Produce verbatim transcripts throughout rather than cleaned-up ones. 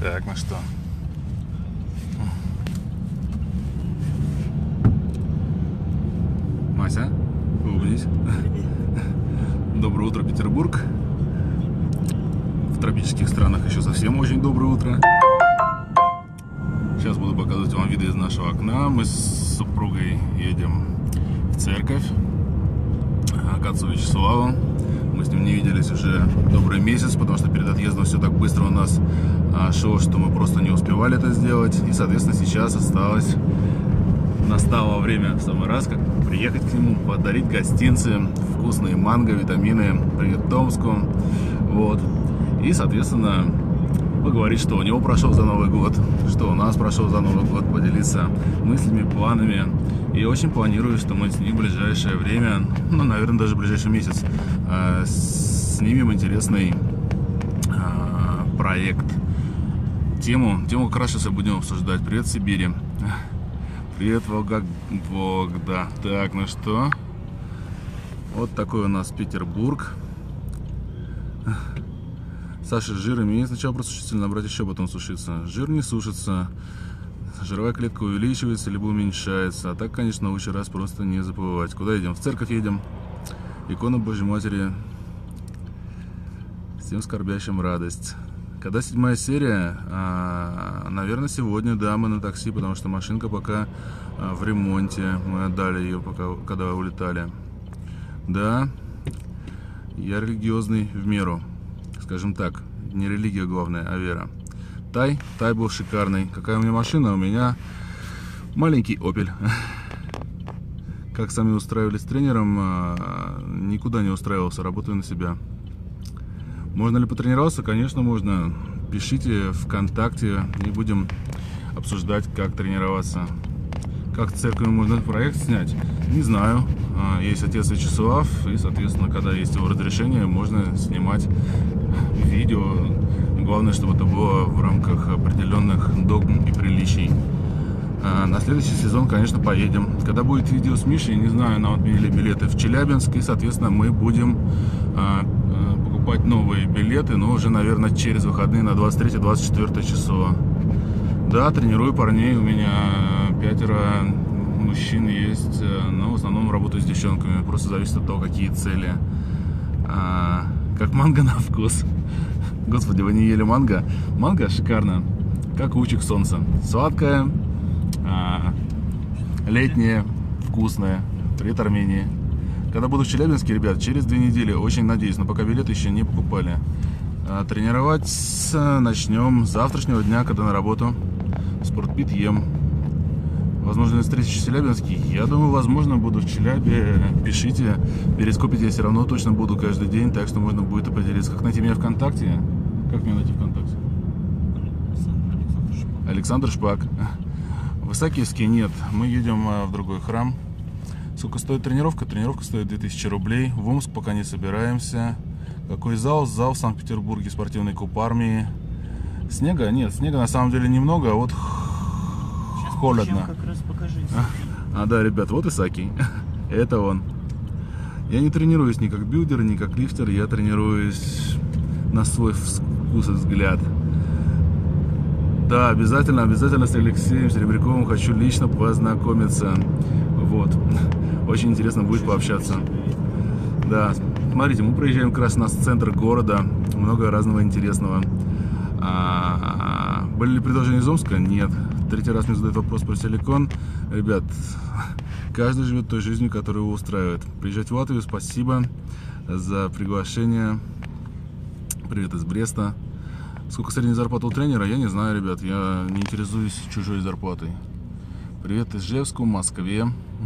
Так, ну что? Мася, улыбнись. Доброе утро, Петербург. В тропических странах еще совсем очень доброе утро. Сейчас буду показывать вам виды из нашего окна. Мы с супругой едем в церковь к отцу Вячеславу. Мы с ним не виделись уже добрый месяц, потому что перед отъездом все так быстро у нас шло, что мы просто не успевали это сделать. И, соответственно, сейчас осталось, настало время в самый раз, как приехать к нему, подарить гостинцы, вкусные манго, витамины, привет Томску. Вот. И, соответственно, поговорить, что у него прошел за Новый год, что у нас прошел за Новый год, поделиться мыслями, планами. И очень планирую, что мы с ним в ближайшее время, ну, наверное, даже в ближайший месяц, э, снимем интересный э, проект. Тему, тему как раз сейчас и будем обсуждать. Привет, Сибири. Привет, Волга... Вологда. Так, ну что? Вот такой у нас Петербург. Саша, жир имеет сначала просушительно, набрать еще, потом сушиться. Жир не сушится. Жировая клетка увеличивается либо уменьшается. А так, конечно, лучше раз просто не забывать. Куда едем? В церковь едем. Икона Божьей Матери. Всем скорбящим радость. Когда седьмая серия? А, наверное, сегодня, да, мы на такси, потому что машинка пока а, в ремонте. Мы отдали ее, пока, когда улетали. Да, я религиозный в меру. Скажем так, не религия главная, а вера. Тай, Тай был шикарный. Какая у меня машина? У меня маленький Opel. Как сами устраивались с тренером, никуда не устраивался, работаю на себя. Можно ли потренироваться? Конечно, можно. Пишите ВКонтакте, и будем обсуждать, как тренироваться. Как в церкви можно проект снять? Не знаю. Есть отец Вячеслав, и, соответственно, когда есть его разрешение, можно снимать видео. Главное, чтобы это было в рамках определенных догм и приличий. На следующий сезон, конечно, поедем. Когда будет видео с Мишей, не знаю, нам отменили билеты в Челябинск, и, соответственно, мы будем покупать новые билеты, но уже, наверное, через выходные на двадцать третье — двадцать четвёртое число. Да, тренирую парней, у меня пятеро мужчин есть, но в основном работаю с девчонками, просто зависит от того, какие цели. А, как манго на вкус. Господи, вы не ели манго? Манго шикарно, как лучик солнца. Сладкое, а, летнее, вкусное. Привет, Армении. Когда буду в Челябинске, ребят, через две недели, очень надеюсь, но пока билеты еще не покупали. А, тренировать начнем с завтрашнего дня, когда на работу. Спортпит ем. Возможно, встречи в Челябинске. Я думаю, возможно, буду в Челябе. Пишите. Перископить я все равно точно буду каждый день, так что можно будет определиться. Как найти меня ВКонтакте? Как меня найти ВКонтакте? Александр Шпак. В Исаакиевске нет. Мы едем в другой храм. Сколько стоит тренировка? Тренировка стоит две тысячи рублей. В Омск пока не собираемся. Какой зал? Зал в Санкт-Петербурге. Спортивный клуб армии. Снега? Нет, снега на самом деле немного, а вот холодно. Как раз покажите. А, а, да, ребят, вот Исаакий. Это он. Я не тренируюсь ни как билдер, ни как лифтер. Я тренируюсь на свой вкус и взгляд. Да, обязательно, обязательно с Алексеем Серебряковым хочу лично познакомиться. Вот. Очень интересно будет пообщаться. Да, смотрите, мы проезжаем как раз у нас в центр города. Много разного интересного. А, были ли предложения из Омска? Нет. Третий раз мне задают вопрос про силикон. Ребят, каждый живет той жизнью, которая его устраивает. Приезжать в Латвию, спасибо за приглашение. Привет из Бреста. Сколько средняя зарплата у тренера? Я не знаю, ребят. Я не интересуюсь чужой зарплатой. Привет из Ижевска, Москве,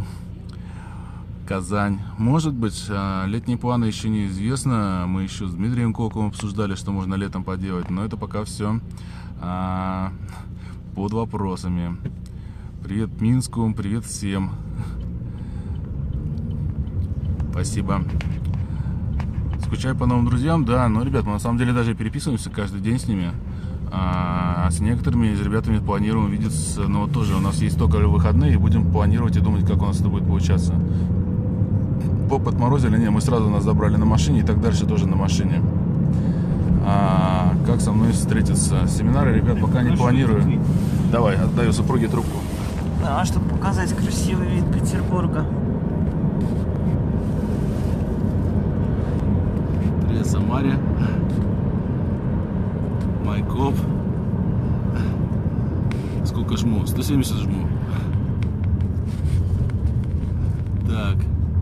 Казань. Может быть, летние планы еще неизвестно. Мы еще с Дмитрием Колковым обсуждали, что можно летом поделать. Но это пока все а, под вопросами. Привет Минску, привет всем. Спасибо. Скучаю по новым друзьям? Да, но, ребят, мы на самом деле даже переписываемся каждый день с ними. А с некоторыми из ребятами планируем видеться, но тоже у нас есть только выходные, и будем планировать и думать, как у нас это будет получаться. Поп отморозили, не, мы сразу нас забрали на машине, и так дальше тоже на машине. а, как со мной встретиться. Семинары, ребят, пока не планирую. Давай, отдаю супруге трубку. Да, чтобы показать красивый вид Петербурга. Привет, Самаре. Майкоп. Сколько жму? сто семьдесят жму. Так.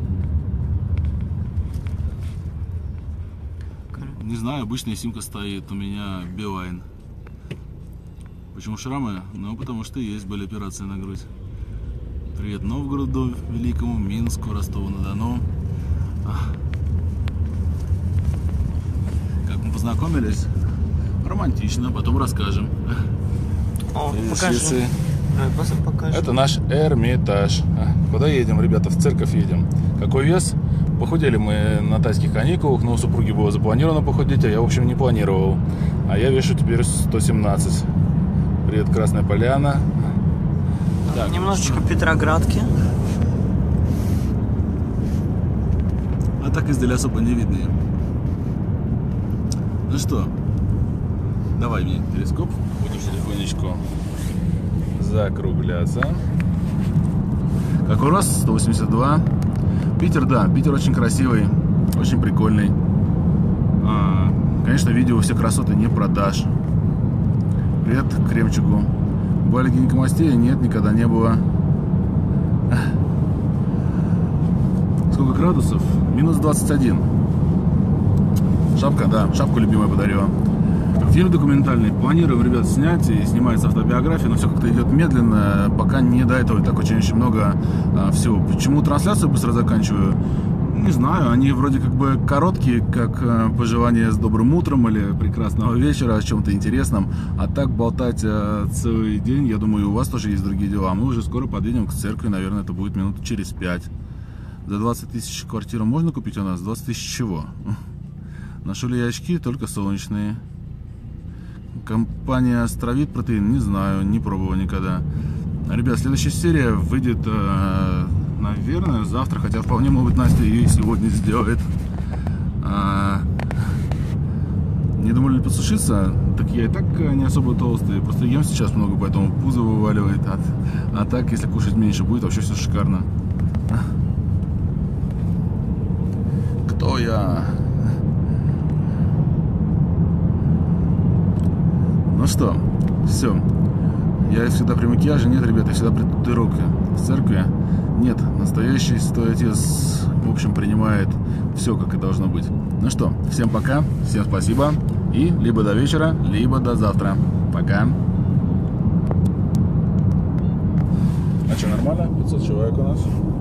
Не знаю, обычная симка стоит. У меня Билайн. Почему шрамы? Ну, потому что есть, были операции на грудь. Привет Новгороду Великому, Минску, Ростову-на-Дону. Как мы познакомились? Романтично, потом расскажем. О, покажи. Покажи. Это наш Эрмитаж. Куда едем, ребята? В церковь едем. Какой вес? Похудели мы на тайских каникулах, но у супруги было запланировано похудеть, а я, в общем, не планировал. А я вешу теперь сто семнадцать. Привет, Красная Поляна. Так. Немножечко Петроградки. А так издали особо не видны. Ну что, давай мне телескоп. Будем потихонечку закругляться. Какой рост? сто восемьдесят два. Питер, да, Питер очень красивый, очень прикольный. А, конечно, видео все красоты не продашь. Привет Кремчугу. Бали гинекомастии? Нет, никогда не было. Сколько градусов? Минус двадцать один. Шапка, да, шапку любимая подарила. Фильм документальный. Планируем, ребят, снять, и снимается автобиография, но все как-то идет медленно, пока не до этого, так очень-очень много а, всего. Почему трансляцию быстро заканчиваю? Не знаю, они вроде как бы короткие, как а, пожелание с добрым утром или прекрасного вечера, о чем-то интересном, а так болтать а, целый день, я думаю, у вас тоже есть другие дела. Мы уже скоро подъедем к церкви, наверное, это будет минут через пять. За двадцать тысяч квартиру можно купить у нас? двадцать тысяч чего? Ношу ли я очки? Только солнечные. Компания Астровид Протеин, не знаю, не пробовал никогда. Ребят, следующая серия выйдет, э, наверное, завтра, хотя вполне, может быть, Настя ее и сегодня сделает. А, не думали ли подсушиться? Так я и так не особо толстый, просто ем сейчас много, поэтому пузо вываливает. А, а так, если кушать меньше, будет вообще все шикарно. Кто я? Ну что, все. Я всегда при макияже. Нет, ребята, я всегда при татуировке. В церкви нет. Настоящий святой отец, в общем, принимает все, как и должно быть. Ну что, всем пока, всем спасибо. И либо до вечера, либо до завтра. Пока. А что, нормально? пятьсот человек у нас.